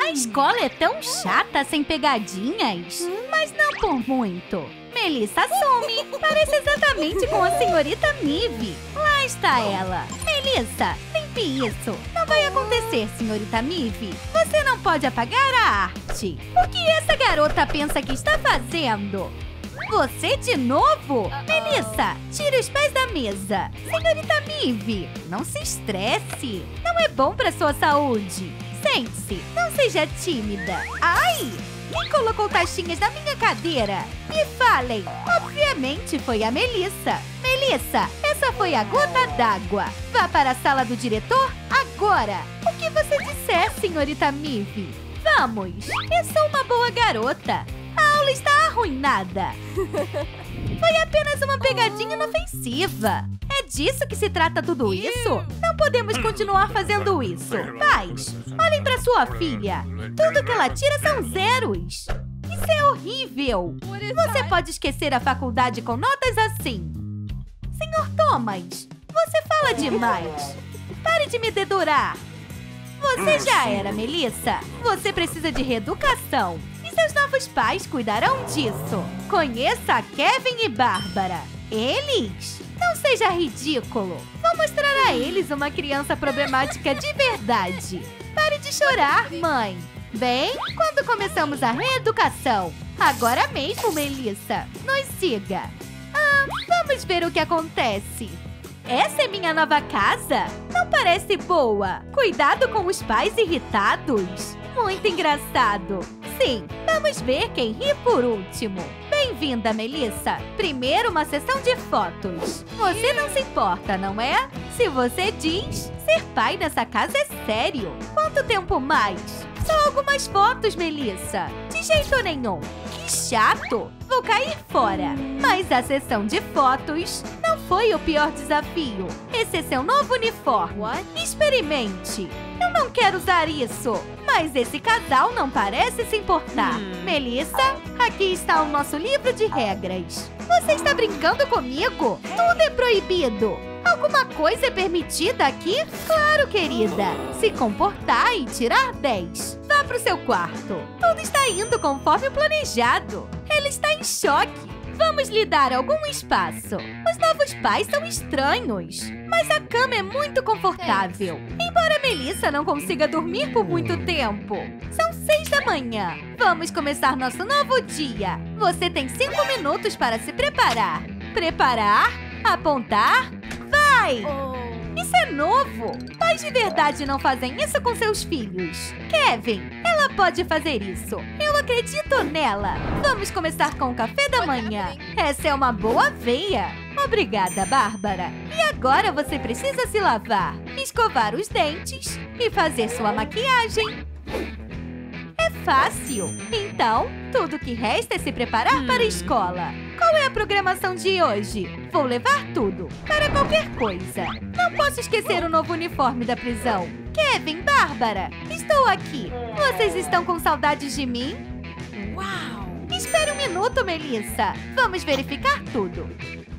A escola é tão chata sem pegadinhas, mas não por muito. Melissa some, parece exatamente com a senhorita Mive. Lá está ela. Melissa, limpe isso. Não vai acontecer, senhorita Mive. Você não pode apagar a arte. O que essa garota pensa que está fazendo? Você de novo? Melissa, tire os pés da mesa. Senhorita Mive, não se estresse. Não é bom para sua saúde. Sente-se, não seja tímida. Ai! Quem colocou taxinhas na minha cadeira? Me falem. Obviamente foi a Melissa. Melissa, essa foi a gota d'água. Vá para a sala do diretor agora. O que você disser, senhorita Mive? Vamos. Eu sou uma boa garota. A aula está arruinada. Foi apenas uma pegadinha inofensiva. É disso que se trata tudo isso? Não podemos continuar fazendo isso. Pais, olhem para sua filha. Tudo que ela tira são zeros. Isso é horrível. Você pode esquecer a faculdade com notas assim. Senhor Thomas, você fala demais. Pare de me dedurar. Você já era, Melissa. Você precisa de reeducação. E seus novos pais cuidarão disso. Conheça Kevin e Bárbara. Eles? Não seja ridículo. Vou mostrar a eles uma criança problemática de verdade. Pare de chorar, mãe. Bem, quando começamos a reeducação? Agora mesmo, Melissa. Nos siga. Vamos ver o que acontece. Essa é minha nova casa? Não parece boa. Cuidado com os pais irritados. Muito engraçado. Sim, vamos ver quem ri por último. Bem-vinda, Melissa. Primeiro, uma sessão de fotos. Você não se importa, não é? Se você diz, ser pai nessa casa é sério. Quanto tempo mais? Só algumas fotos, Melissa. De jeito nenhum. Que chato. Vou cair fora. Mas a sessão de fotos não foi o pior desafio. Esse é seu novo uniforme. Experimente. Eu não quero usar isso. Mas esse casal não parece se importar. Melissa, aqui está o nosso livro de regras. Você está brincando comigo? Tudo é proibido. Alguma coisa é permitida aqui? Claro, querida. Se comportar e tirar 10. Vá para o seu quarto. Tudo está indo conforme planejado. Ela está em choque. Vamos lhe dar algum espaço. Os novos pais são estranhos, mas a cama é muito confortável. Embora Melissa não consiga dormir por muito tempo. São 6 da manhã. Vamos começar nosso novo dia. Você tem 5 minutos para se preparar. Preparar? Apontar? Vai! Isso é novo! Pais de verdade não fazem isso com seus filhos. Kevin, ela pode fazer isso. Eu acredito nela. Vamos começar com o café da manhã. Essa é uma boa veia. Obrigada, Bárbara. E agora você precisa se lavar, escovar os dentes e fazer sua maquiagem. É fácil. Então, tudo que resta é se preparar para a escola. Qual é a programação de hoje? Vou levar tudo, para qualquer coisa. Não posso esquecer o novo uniforme da prisão. Kevin, Bárbara, estou aqui. Vocês estão com saudades de mim? Uau! Espere um minuto, Melissa. Vamos verificar tudo.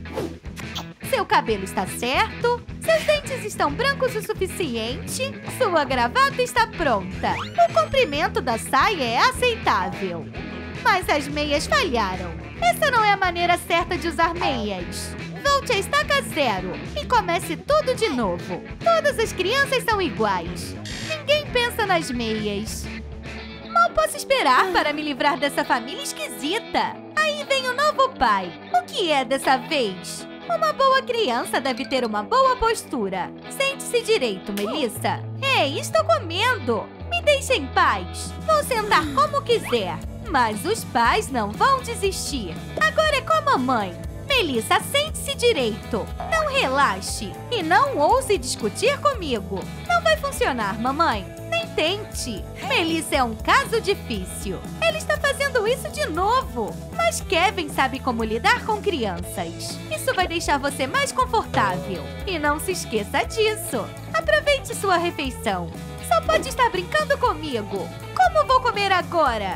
Seu cabelo está certo, seus dentes estão brancos o suficiente, sua gravata está pronta. O comprimento da saia é aceitável. Mas as meias falharam. Essa não é a maneira certa de usar meias. Volte à estaca 0 e comece tudo de novo. Todas as crianças são iguais. Ninguém pensa nas meias. Mal posso esperar para me livrar dessa família esquisita. Aí vem o novo pai. O que é dessa vez? Uma boa criança deve ter uma boa postura. Sente-se direito, Melissa. Ei, estou comendo. Me deixe em paz. Vou sentar como quiser. Mas os pais não vão desistir. Agora é com a mamãe. Melissa, sente-se direito. Não relaxe. E não ouse discutir comigo. Não vai funcionar, mamãe. Nem tente. Melissa é um caso difícil. Ela está fazendo isso de novo. Mas Kevin sabe como lidar com crianças. Isso vai deixar você mais confortável. E não se esqueça disso. Aproveite sua refeição. Só pode estar brincando comigo. Como vou comer agora?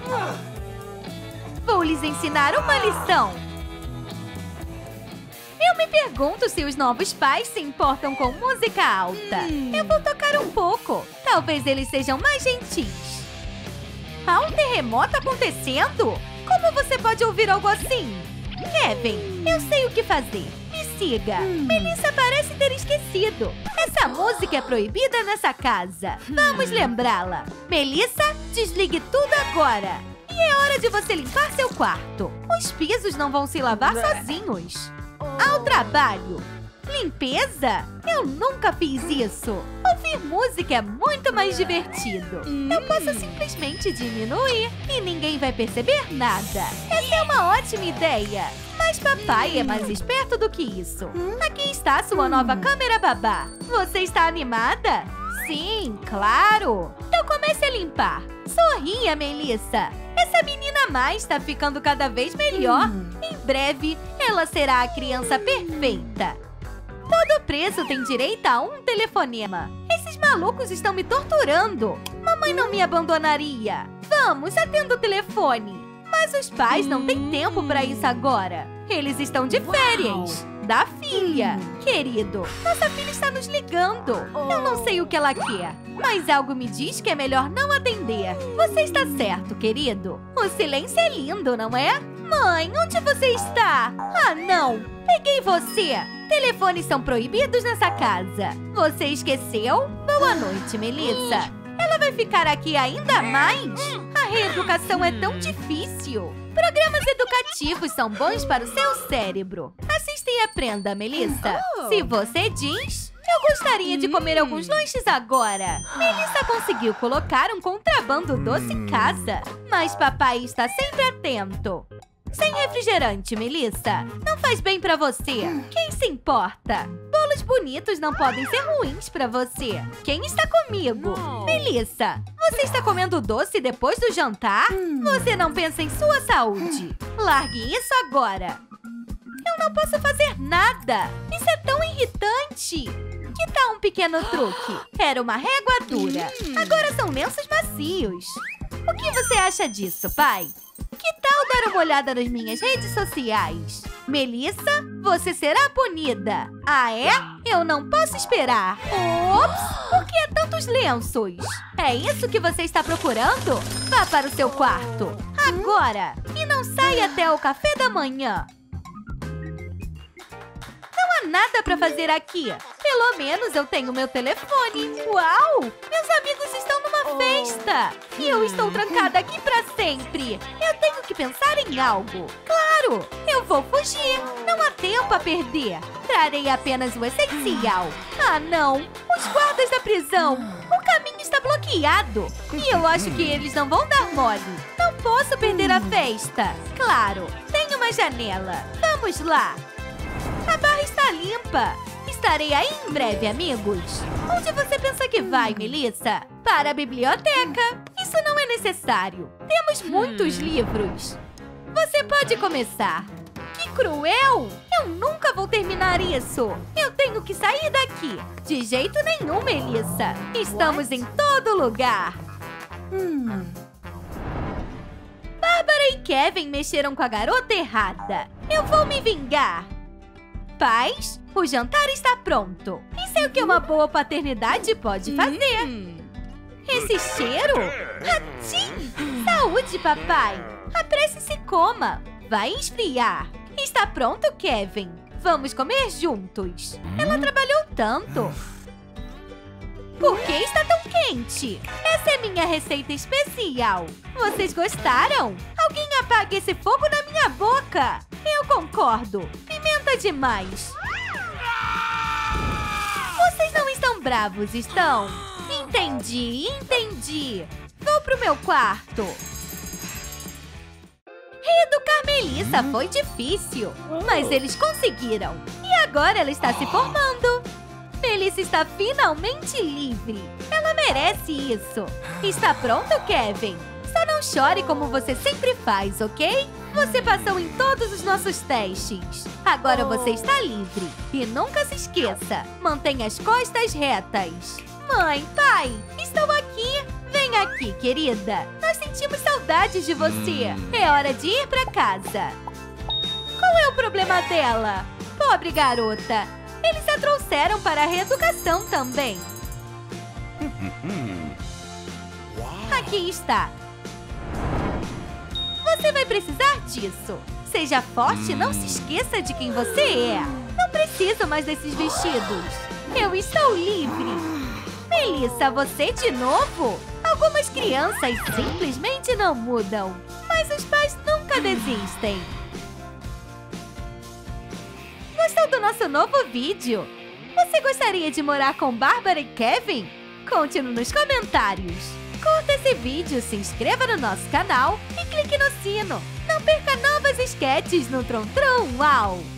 Vou lhes ensinar uma lição. Eu Eu me pergunto se os novos pais se importam com música alta. Eu vou tocar um pouco. Talvez eles sejam mais gentis. Há um terremoto acontecendo? Como você pode ouvir algo assim? Kevin, eu sei o que fazer. Me siga. Melissa parece ter esquecido. Essa música é proibida nessa casa. Vamos lembrá-la. Melissa, desligue tudo agora. E é hora de você limpar seu quarto. Os pisos não vão se lavar sozinhos. Ao trabalho. Limpeza? Eu nunca fiz isso. Ouvir música é muito mais divertido. Eu posso simplesmente diminuir e ninguém vai perceber nada. Essa é uma ótima ideia. Mas papai é mais esperto do que isso. Aqui está sua nova câmera babá. Você está animada? Sim, claro. Então comece a limpar. Sorria, Melissa. Essa menina má está ficando cada vez melhor. Em breve, ela será a criança perfeita. Todo preso tem direito a um telefonema. Esses malucos estão me torturando. Mamãe não me abandonaria. Vamos, atenda o telefone. Mas os pais não têm tempo para isso agora. Eles estão de férias. Da filha. Querido, nossa filha está nos ligando. Eu não sei o que ela quer, mas algo me diz que é melhor não atender. Você está certo, querido. O silêncio é lindo, não é? Mãe, onde você está? Ah, não. Peguei você. Telefones são proibidos nessa casa. Você esqueceu? Boa noite, Melissa. Ela vai ficar aqui ainda mais? A reeducação é tão difícil. Programas educativos são bons para o seu cérebro. Assista e aprenda, Melissa. Se você diz... Eu gostaria de comer alguns lanches agora. Melissa conseguiu colocar um contrabando doce em casa. Mas papai está sempre atento. Sem refrigerante, Melissa. Não faz bem pra você. Quem se importa? Bolos bonitos não podem ser ruins pra você. Quem está comigo? Melissa, você está comendo doce depois do jantar? Você não pensa em sua saúde. Largue isso agora. Eu não posso fazer nada. Isso é tão irritante. Que tal um pequeno truque? Era uma régua dura. Agora são lenços macios. O que você acha disso, pai? Que tal dar uma olhada nas minhas redes sociais? Melissa, você será punida. Ah, é? Eu não posso esperar. Ops! Por que tantos lenços? É isso que você está procurando? Vá para o seu quarto. Agora! E não saia até o café da manhã. Não há nada para fazer aqui. Pelo menos eu tenho meu telefone. Uau! Meus amigos estão numa festa. E eu estou trancada aqui para sempre. Eu tenho que pensar em algo. Claro! Eu vou fugir. Não há tempo a perder. Trarei apenas o essencial. Ah, não! Os guardas da prisão. O caminho está bloqueado. E eu acho que eles não vão dar mole. Não posso perder a festa. Claro! Tem uma janela. Vamos lá. A barra está limpa. Estarei aí em breve, amigos. Onde você pensa que vai, Melissa? Para a biblioteca. Isso não é necessário. Temos muitos livros. Você pode começar. Que cruel! Eu nunca vou terminar isso. Eu tenho que sair daqui. De jeito nenhum, Melissa. Estamos em todo lugar. Bárbara e Kevin mexeram com a garota errada. Eu vou me vingar. Pais, o jantar está pronto. Isso é o que uma boa paternidade pode fazer. Esse cheiro? Atim! Saúde, papai! Apresse-se e coma. Vai esfriar. Está pronto, Kevin? Vamos comer juntos. Ela trabalhou tanto. Por que está tão quente? Essa é minha receita especial. Vocês gostaram? Alguém apague esse fogo na minha boca. Eu concordo. Pimenta demais. Vocês não estão bravos, estão? Entendi, entendi. Vou pro meu quarto. Reeducar Melissa foi difícil, mas eles conseguiram. E agora ela está se formando. Melissa está finalmente livre. Ela merece isso. Está pronto, Kevin? Só não chore como você sempre faz, ok? Você passou em todos os nossos testes. Agora você está livre. E nunca se esqueça, mantenha as costas retas. Mãe, pai, estou aqui. Vem aqui, querida. Nós sentimos saudades de você. É hora de ir para casa. Qual é o problema dela? Pobre garota! Eles a trouxeram para a reeducação também. Aqui está. Você vai precisar disso. Seja forte e não se esqueça de quem você é. Não preciso mais desses vestidos. Eu estou livre. Melissa, você de novo? Algumas crianças simplesmente não mudam. Mas os pais nunca desistem. Gostou do nosso novo vídeo? Você gostaria de morar com Bárbara e Kevin? Conte-nos nos comentários. Curta esse vídeo, se inscreva no nosso canal e clique no sino. Não perca novas sketches no Tron Tron. Uau!